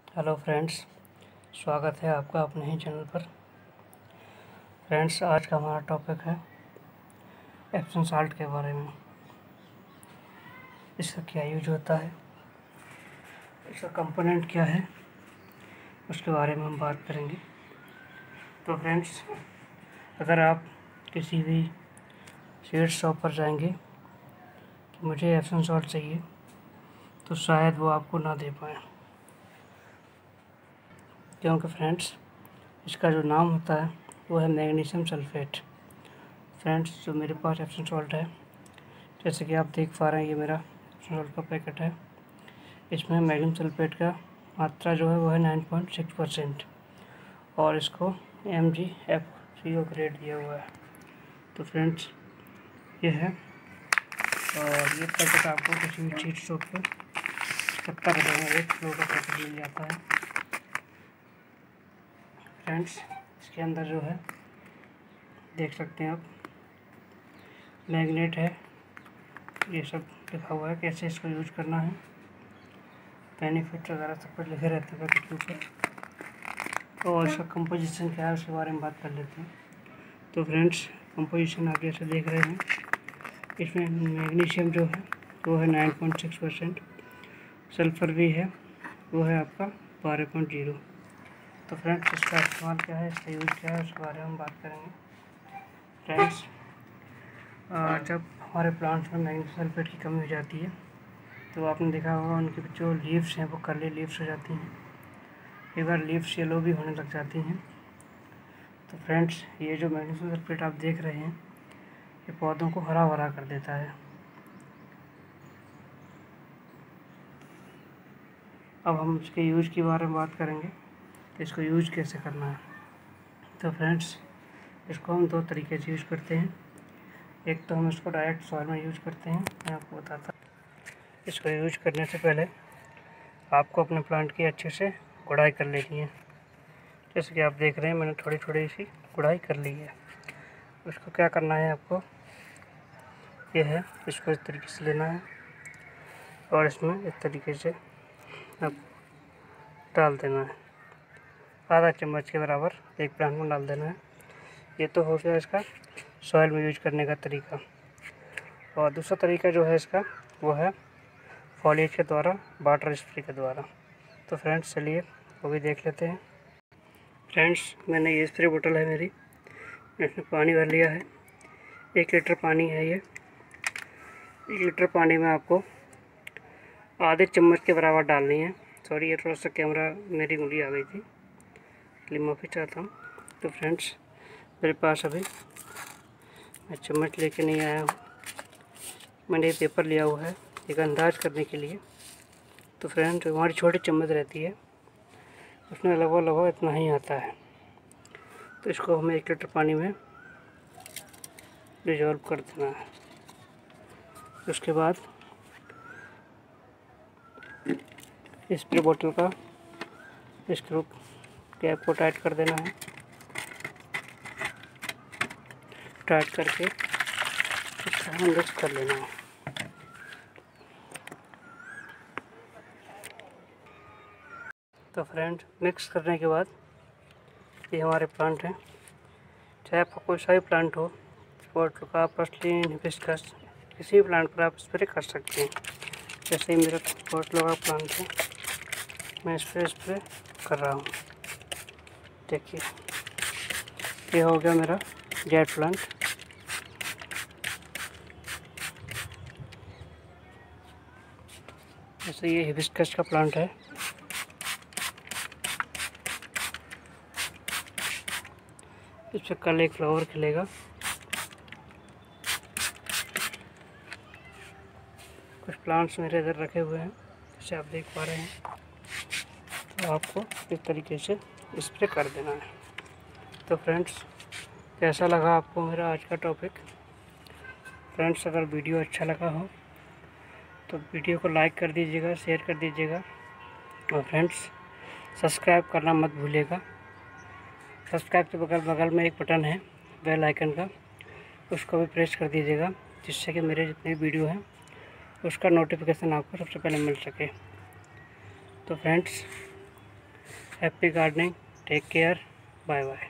Hello friends, स्वागत है आपका अपने ही चैनल पर। फ्रेंड्स, आज का हमारा टॉपिक है एप्सम साल्ट के बारे में। इसका क्या यूज होता है, इसका कंपोनेंट क्या है, उसके बारे में हम बात करेंगे। तो फ्रेंड्स, अगर आप किसी भी स्वीट शॉप पर जाएंगे कि मुझे एप्सम साल्ट चाहिए, तो शायद वो आपको ना दे पाए, क्योंकि फ्रेंड्स इसका जो नाम होता है वो है मैग्नीशियम सल्फेट। फ्रेंड्स, जो मेरे पास एप्सम साल्ट है, जैसे कि आप देख पा रहे हैं, ये मेरा एप्सम साल्ट का पैकेट है। इसमें मैग्नीशियम सल्फेट का मात्रा जो है वो है 9.6% और इसको MgFCO ग्रेड दिया हुआ है। तो फ्रेंड्स, ये है, और ये पैकेट आपको किसी भी चीट शॉप पर 70 रुपये में 1 किलो का पैकेट मिल जाता है। फ्रेंड्स, इसके अंदर जो है देख सकते हैं आप, मैग्नेट है, ये सब लिखा हुआ है कैसे इसको यूज करना है, बेनिफिट वगैरह सब कुछ लिखे रहते हैं पैकेट के ऊपर। और इसका कंपोजिशन क्या है उसके बारे में बात कर लेते हैं। तो फ्रेंड्स, कंपोजिशन आप जैसे देख रहे हैं, इसमें मैग्नीशियम जो है वो है 9.6%, सल्फ़र भी है, वो है आपका 12.0। तो फ्रेंड्स, इसका इस्तेमाल क्या है, इसका यूज क्या है, उसके बारे में हम बात करेंगे। फ्रेंड्स, जब हमारे प्लांट्स में मैग्नीशियम सल्फेट की कमी हो जाती है, तो आपने देखा होगा उनकी जो लीव्स हैं वो कर्ली लीव्स हो जाती हैं, कई बार लीव्स येलो भी होने लग जाती हैं। तो फ्रेंड्स, ये जो मैग्नीशियम सल्फेट आप देख रहे हैं, ये पौधों को हरा भरा कर देता है। अब हम इसके यूज के बारे में बात करेंगे कि इसको यूज कैसे करना है। तो फ्रेंड्स, इसको हम दो तरीके से यूज करते हैं। एक तो हम इसको डायरेक्ट सॉइल में यूज करते हैं, मैं आपको बताता हूँ। इसको यूज करने से पहले आपको अपने प्लांट की अच्छे से गुड़ाई कर लेनी है। जैसे कि आप देख रहे हैं, मैंने थोड़ी थोड़ी सी गुड़ाई कर ली है। उसको क्या करना है आपको, ये है, इसको इस तरीके से लेना है और इसमें इस तरीके से अब डाल देना है, आधा चम्मच के बराबर एक प्लांट में डाल देना है। ये तो हो गया इसका सॉइल में यूज करने का तरीका। और दूसरा तरीका जो है इसका, वो है फॉलिएज के द्वारा, वाटर स्प्रे के द्वारा। तो फ्रेंड्स, चलिए वो भी देख लेते हैं। फ्रेंड्स, मैंने ये स्प्रे बोतल है मेरी, इसमें पानी भर लिया है। 1 लीटर पानी है ये। 1 लीटर पानी में आपको आधे चम्मच के बराबर डालनी है। सॉरी, ये थोड़ा सा कैमरा मेरी उंगली आ गई थी, इसलिए माफ़ी चाहता हूँ। तो फ्रेंड्स, मेरे पास अभी मैं चम्मच लेके नहीं आया हूँ, मैंने ये पेपर लिया हुआ है एक अंदाज़ करने के लिए। तो फ्रेंड्स, हमारी छोटी चम्मच रहती है, उसमें लगभग इतना ही आता है। तो इसको हमें 1 लीटर पानी में डिजॉल्व कर देना है। उसके बाद स्प्रे बोतल का स्क्रू कैप को टाइट कर देना है। टाइट करके इसको मिक्स कर लेना है। तो फ्रेंड, मिक्स करने के बाद ये हमारे प्लांट हैं, चाहे आपका कोई सा भी प्लांट हो, स्पॉट का, पर्सलिन, हिबिस्कस, किसी भी प्लांट पर आप स्प्रे कर सकते हैं। जैसे ही मेरा स्पॉट का प्लांट है, मैं इस पर स्प्रे कर रहा हूँ। देखिए, ये हो गया मेरा जेट प्लांट। जैसे ये हिबिस्कस का प्लांट है, इस पर कल एक फ्लावर खिलेगा। कुछ प्लांट्स मेरे इधर रखे हुए हैं, जैसे आप देख पा रहे हैं। तो आपको इस तरीके से स्प्रे कर देना है। तो फ्रेंड्स, कैसा लगा आपको मेरा आज का टॉपिक? फ्रेंड्स, अगर वीडियो अच्छा लगा हो तो वीडियो को लाइक कर दीजिएगा, शेयर कर दीजिएगा, और फ्रेंड्स, सब्सक्राइब करना मत भूलिएगा। सब्सक्राइब के बगल में एक बटन है बेल आइकन का, उसको भी प्रेस कर दीजिएगा, जिससे कि मेरे जितने वीडियो हैं उसका नोटिफिकेशन आपको सबसे पहले मिल सके। तो friends, happy gardening, take care, bye bye.